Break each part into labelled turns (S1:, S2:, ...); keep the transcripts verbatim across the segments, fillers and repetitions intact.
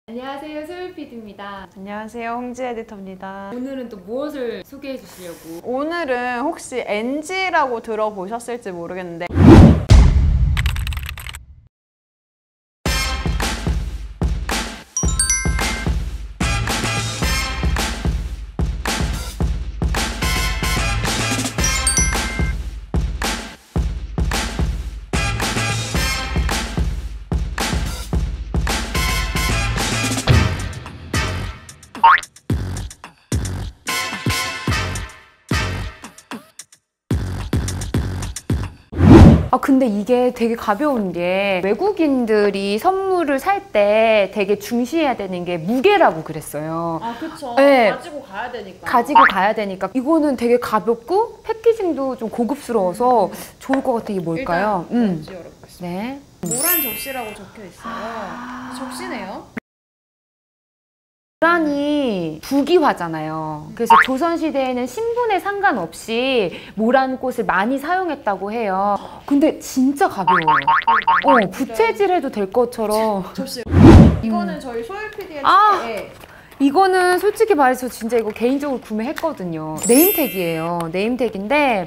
S1: 안녕하세요, 소율피디입니다.
S2: 안녕하세요, 홍지 에디터입니다.
S1: 오늘은 또 무엇을 소개해 주시려고?
S2: 오늘은 혹시 엔지라고 들어보셨을지 모르겠는데
S1: 아 근데 이게 되게 가벼운 게 외국인들이 선물을 살 때 되게 중시해야 되는 게 무게라고 그랬어요.
S2: 아 그쵸.
S1: 네.
S2: 가지고 가야 되니까.
S1: 가지고 가야 되니까 이거는 되게 가볍고 패키징도 좀 고급스러워서 음. 좋을 것 같은 게 뭘까요?
S2: 일단 음. 열어보겠습니다.
S1: 네.
S2: 모란 접시라고 적혀 있어요. 아... 접시네요.
S1: 모란이 부귀화잖아요. 그래서 조선시대에는 신분에 상관없이 모란 꽃을 많이 사용했다고 해요. 근데 진짜 가벼워요. 어, 부채질해도 될 것처럼.
S2: 접시. 이거는 저희 소율 피디의
S1: 아!
S2: 책에
S1: 이거는 솔직히 말해서 진짜 이거 개인적으로 구매했거든요. 네임택이에요. 네임택인데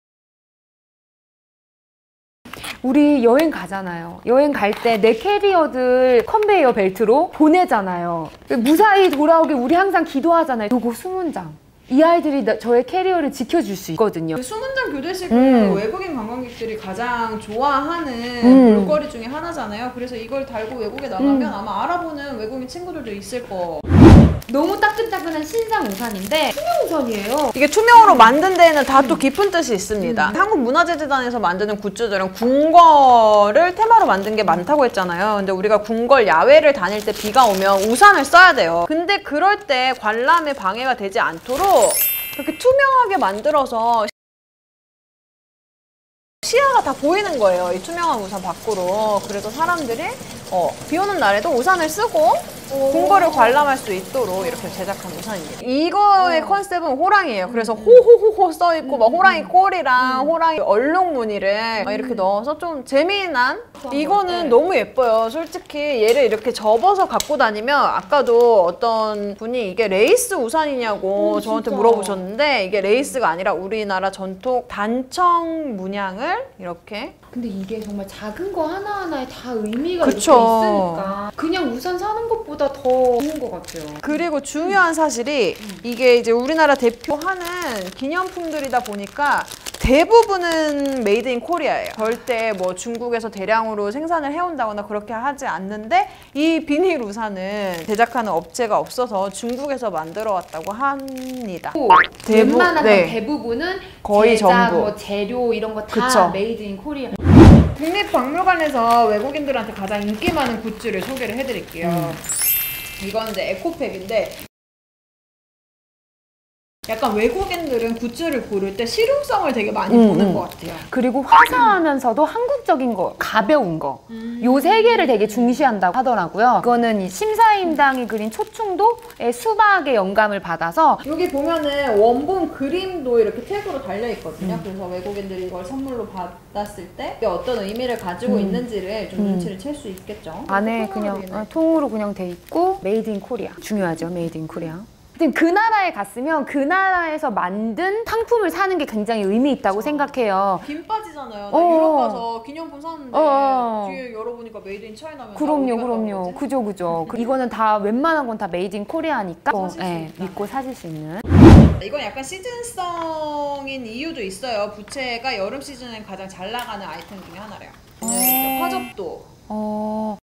S1: 우리 여행 가잖아요. 여행 갈 때 내 캐리어들 컨베이어 벨트로 보내잖아요. 무사히 돌아오길 우리 항상 기도하잖아요. 요거 수문장. 이 아이들이 나, 저의 캐리어를 지켜줄 수 있거든요.
S2: 그 수문장 교대식은
S1: 음.
S2: 외국인 관광객들이 가장 좋아하는
S1: 음.
S2: 볼거리 중에 하나잖아요. 그래서 이걸 달고 외국에 나가면 음. 아마 알아보는 외국인 친구들도 있을 거.
S1: 너무 따끈따끈한 신상 우산인데 투명 우산이에요.
S2: 이게 투명으로 음. 만든 데에는 다 또 깊은 뜻이 있습니다. 음. 한국문화재재단에서 만드는 굿즈들은 궁궐을 테마로 만든 게 많다고 했잖아요. 근데 우리가 궁궐 야외를 다닐 때 비가 오면 우산을 써야 돼요. 근데 그럴 때 관람에 방해가 되지 않도록 이렇게 투명하게 만들어서 시야가 다 보이는 거예요. 이 투명한 우산 밖으로. 그래서 사람들이 어, 비 오는 날에도 우산을 쓰고 궁궐을 관람할 수 있도록 이렇게 제작한 우산입니다. 이거의 오. 컨셉은 호랑이에요. 그래서 음. 호호호호 써있고 음. 막 호랑이 꼬리랑 음. 호랑이 얼룩 무늬를 음. 이렇게 넣어서 좀 재미난? 이거는 네. 너무 예뻐요. 솔직히 얘를 이렇게 접어서 갖고 다니면 아까도 어떤 분이 이게 레이스 우산이냐고 오, 저한테 진짜. 물어보셨는데 이게 레이스가 아니라 우리나라 전통 단청 문양을 이렇게
S1: 근데 이게 정말 작은 거 하나하나에 다 의미가 이렇게 있으니까 그냥 우산 사는 것보다 더 좋은 것 같아요.
S2: 그리고 중요한 사실이 음. 이게 이제 우리나라 대표하는 기념품들이다 보니까 대부분은 메이드 인 코리아예요. 절대 뭐 중국에서 대량으로 생산을 해온다거나 그렇게 하지 않는데 이 비닐 우산은 제작하는 업체가 없어서 중국에서 만들어 왔다고 합니다.
S1: 대부, 웬만한 네. 대부분은
S2: 거의
S1: 제작,
S2: 전부
S1: 뭐 재료 이런 거 다 메이드 인 코리아.
S2: 국립박물관에서 외국인들한테 가장 인기 많은 굿즈를 소개를 해드릴게요. 음. 이건 이제 에코팩인데 약간 외국인들은 굿즈를 고를 때 실용성을 되게 많이 음, 보는 것 같아요.
S1: 그리고 화사하면서도 음. 한국적인 거, 가벼운 거. 음. 요 세 개를 되게 중시한다고 하더라고요. 이거는 이 심사임당이 그린 초충도의 수박의 영감을 받아서
S2: 여기 보면은 원본 그림도 이렇게 태그로 달려있거든요. 음. 그래서 외국인들이 이걸 선물로 받았을 때 이게 어떤 의미를 가지고 음. 있는지를 좀 음. 눈치를 챌 수 있겠죠.
S1: 안에 그냥 어, 통으로 그냥 돼 있고 메이드 인 코리아. 중요하죠, 메이드 인 코리아. 그 나라에 갔으면 그 나라에서 만든 상품을 사는 게 굉장히 의미 있다고 그렇죠. 생각해요.
S2: 빈 빠지잖아요. 나 유럽 가서 기념품 샀는데 어어. 뒤에 열어보니까 메이드 인 차이나면
S1: 그럼요, 그럼요. 그죠, 그죠. 이거는 다 웬만한 건 다 메이드 인 코리아니까 어, 네, 믿고 사실 수 있는.
S2: 이건 약간 시즌성인 이유도 있어요. 부채가 여름 시즌에 가장 잘 나가는 아이템 중에 하나래요. 어. 화접도. 어.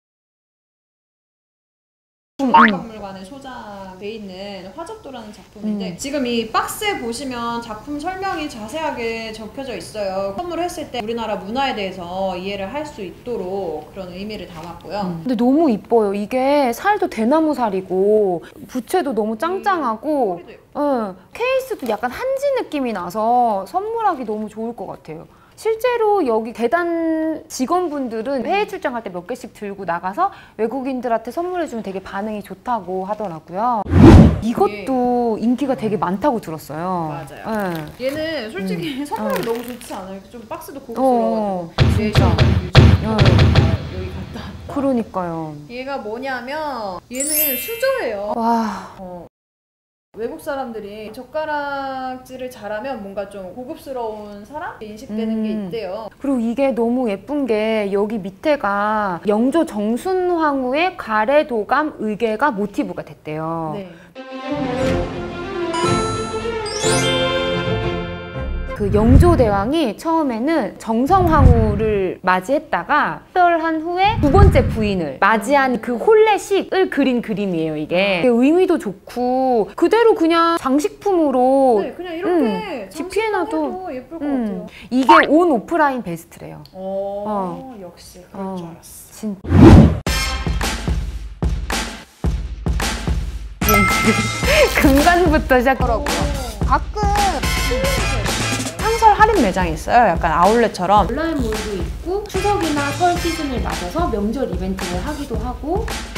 S2: 국립박물관에 소장돼 있는 화접도라는 작품인데 음. 지금 이 박스에 보시면 작품 설명이 자세하게 적혀져 있어요. 선물했을 때 우리나라 문화에 대해서 이해를 할 수 있도록 그런 의미를 담았고요.
S1: 음. 근데 너무 이뻐요. 이게 살도 대나무 살이고 부채도 너무 짱짱하고 음, 응, 케이스도 약간 한지 느낌이 나서 선물하기 너무 좋을 것 같아요. 실제로 여기 대단 직원분들은 해외 출장할 때 몇 개씩 들고 나가서 외국인들한테 선물해주면 되게 반응이 좋다고 하더라고요. 이것도 인기가 되게 많다고 들었어요.
S2: 맞아요. 네. 얘는 솔직히 음. 선물이 어. 너무 좋지 않아요? 좀 박스도 고급스러워가지고.
S1: 어, 진짜.
S2: 여기 갔다 왔다.
S1: 그러니까요.
S2: 얘가 뭐냐면 얘는 수저예요.
S1: 와.
S2: 어. 외국 사람들이 젓가락질을 잘하면 뭔가 좀 고급스러운 사람? 인식되는
S1: 음.
S2: 게 있대요.
S1: 그리고 이게 너무 예쁜 게 여기 밑에가 영조 정순황후의 가래도감 의궤가 모티브가 됐대요.
S2: 네.
S1: 그 영조대왕이 처음에는 정성황후를 맞이했다가 특별한 후에 두 번째 부인을 맞이한 그 혼례식을 그린 그림이에요, 이게. 의미도 좋고 그대로 그냥 장식품으로
S2: 네, 그냥 이렇게
S1: 음, 집히해놔도
S2: 장식해도 예쁠 것
S1: 음,
S2: 같아요.
S1: 이게 온 오프라인 베스트래요.
S2: 어,
S1: 어.
S2: 역시 그럴
S1: 어.
S2: 줄 알았어.
S1: 진... 금관부터 시작하더라고요.
S2: 가끔 상설 할인 매장이 있어요. 약간 아울렛처럼.
S1: 온라인몰도 있고 추석이나 설 시즌을 맞아서 명절 이벤트를 하기도 하고